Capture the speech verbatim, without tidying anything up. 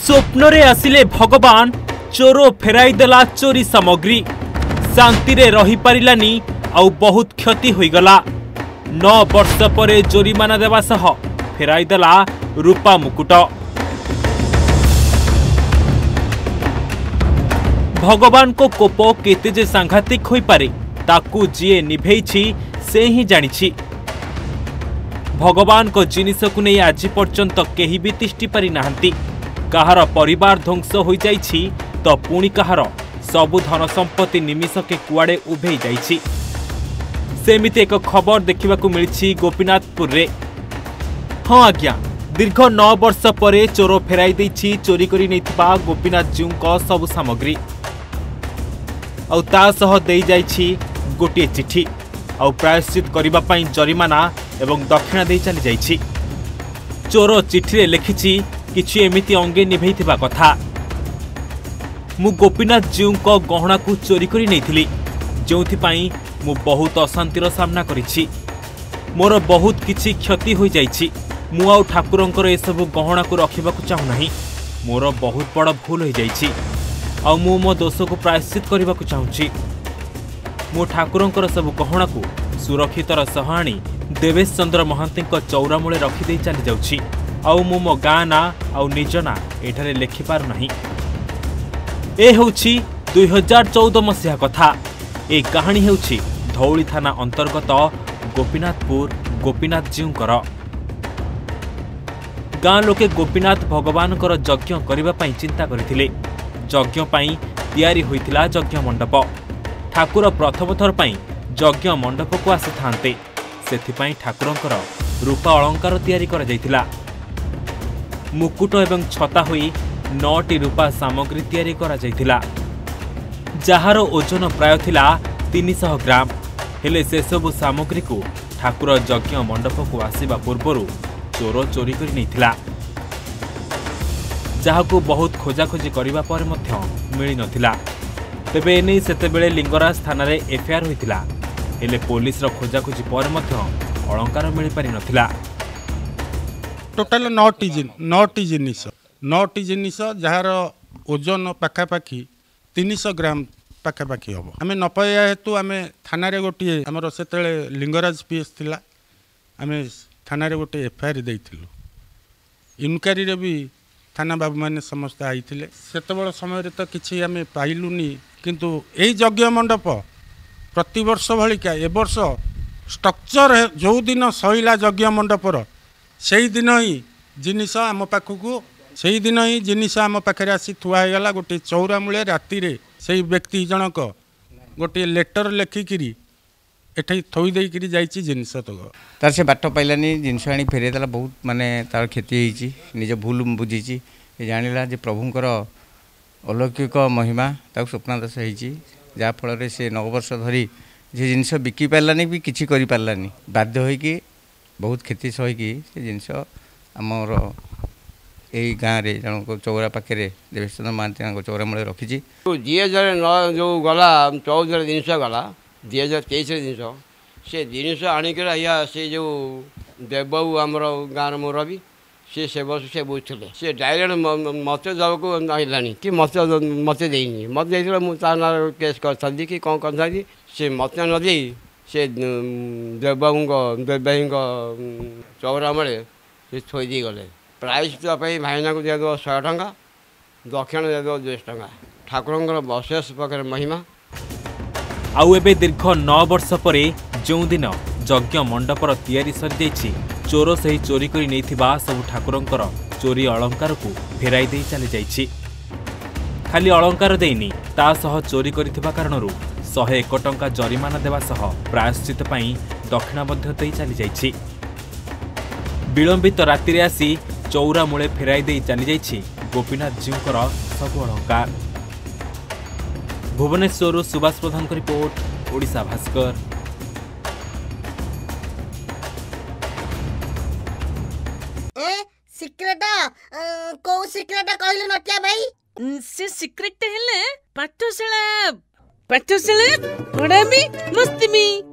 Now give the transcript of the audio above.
स्वप्न रे आसिले भगवान चोर फेराई देला चोरी सामग्री शांति रे रही पारिलानी आउ बहुत क्षति होई गला। नौ वर्ष परे जोरीमाना देवा सह फेराई देला रूपा मुकुट। भगवान को कोप केते जे सांघातिक होई पारे ताकू जिए निभेइछि से ही जानिछि। भगवान को जिनिस को नहीं आज पर्यंत केही भी तिष्टि पारि नाहंती। कहार परिवार ध्वंस हो जाइछि तो पुणी कहार सबु धन संपत्ति निमिषके कुआड़े उभे जाइछि। सेमिति एक खबर देखिबाकू मिलिछि गोपीनाथपुर रे। हाँ आज्ञा, दीर्घ नौ वर्ष परे चोर फेराई देइछि चोरी करि नैथिबा गोपीनाथ जीव को सबु सामग्री आउ ता सह देई जाइछि गोटे चिठी आउ प्रायश्चित करिबा पई जरिमाना एवं दक्षिणा देई चली जाइछि। चोर चिठी रे लिखिछि किछि एमिति अंगे निभैथिबा कथा। मु गोपीनाथ जीव को गहना को चोरी करि नैथिली जोंथि पई मु बहुत अशांतिर सामना करिछि। मोर बहुत किछि क्षति हो जाइछि। मु आउ ठाकुरंकर ए सब गहना को रखिबाकू चाहू नाही। मोर बहुत बड़ भूल हो जाइछि आ मु मो दोष को प्रायश्चित करबाकू चाहूछि। मु ठाकुरंकर सब गहना को सुरक्षितर सह आनी देवेश चंद्र महांती चौरा मूले रखिदे चली जाउछि। आउ मु मो गाँ ना आउ निज ना एठारे लेखि पारु नाही। ए होउछि दुई हजार चौदह मसीहा कथा। ए कहानी हेउछि धौली थाना अंतर्गत गोपीनाथपुर गोपीनाथ जीउकर। गाँ लोके गोपीनाथ भगवान यज्ञ करबा पई चिंता करथिले। यज्ञ पई तैयारी होइतिला यज्ञ मंडप। ठाकुर प्रथम थर पई यज्ञ मंडप को आसी थांते। सेथि पई ठाकुरंकर रूपा अलंकार तैयारी करा जाइतिला। मुकुट एवं छता होई नौटी रूपा सामग्री तैयारी करा जाइतिला जार ओजन प्राय थिला तीन सौ ग्राम। हेले से सबु सामग्री को ठाकुर यज्ञ मंडप को आसीबा पूर्वरु चोर चोरी करि नैथिला। जहाकू बहुत खोजाखोजी करिबा पर मध्य मिली नथिला। तेबे एने सेतेबेले लिंगराज थाना रे एफआईआर होइतिला। हेले पुलिस रो खोजाखोजी पर मध्य अलंकार मिली पारि नथिला। टोटाल नौटी जिन नौटी जिनिस नौटी जिनिस जार ओजन पाखापाखि तीन सौ ग्राम पाखापाखि हम आम न पाइया हेतु आम थाना गोटे आमर से लिंगराज पीएस थिला आम थाना गोटे एफआईआर देइथिलु। इनक्वारी रे भी थाना बाबू मैंने समस्त आई से समय तो किसी आम पाइलुनी किंतु यही यज्ञ मंडप प्रति वर्ष भलिका ए वर्ष स्ट्रक्चर जो दिन सैला यज्ञ मंडपर से ही दिन ही जिनिस आम पाखक से ही दिन ही जिनिस आम पाखे आसी थुआगला गोटे चौरा मूले राति रे से व्यक्ति जनक गोटे लेटर लेखिकी एठाई थोई देकरी जाइछि जिनिस तक तार से बाट पाइलानी जिनिस आनी फेरे देला। बहुत माने तार क्षति होइछि। निज भूल बुझीछि जानिला जे प्रभुंकर अलौकिक महिमा ताक स्वप्नादेश होइछि जा फल रे से नौ वर्ष धरी जे जिनिस बिकी पारलानी भी किछि करि पारलानी बाध्य होई कि बहुत क्षति सही कि से जिनिस हमर एई गाँ रे जन को चौरा पाखे देवेश चंद्र महांती चौरा मूले रखिछि। दुई हजार नौ जो गला चौदह जिनिस गला दुई हजार तेईस जिनिस से जिनिस आणिक से जो देवबाबू आमर गाँव मुरबी सी से वर्ष से बुझे सी डायरेक्ट मत देवाक नानी कि मत मत देनी मत देते मुझे ना केस कर कि कौन कर सी मत न दे से देवबाबू देवबाई चौरा मूले से थोदी गले। प्राइस भाईना को देदेव शहे टंका दक्षिण देदेव दुईश टंका ठाकुर बशेष प्रकार महिमा। आउ एबे दीर्घ नौ वर्ष परे जो दिन यज्ञ मंडपर तैयारी सरी जाइछि चोर सही चोरी करि नैथिबा सब ठाकुरंकर चोरी अलंकार को फेराई दे चली जाइछि। खाली अलंकार देइनी ता सह चोरी करिथिबा कारणरू सौ एक टंका जरिमाना देवा सह प्रायश्चित पई दक्षिणा मध्य देई चली जाइछि। विलंबित राति रे आसी चौरा मूले फेराई दे चली जाइछि गोपीनाथ जीवकर सब अलंकार। भुवनेश्वर सुभाष प्रधान को रिपोर्ट ओडिशा भास्कर। ए सिक्रेट को सिक्रेट कहले नटिया भाई से सिक्रेट हेले पाठशाला पाठशाला पढ़ामी मस्ती में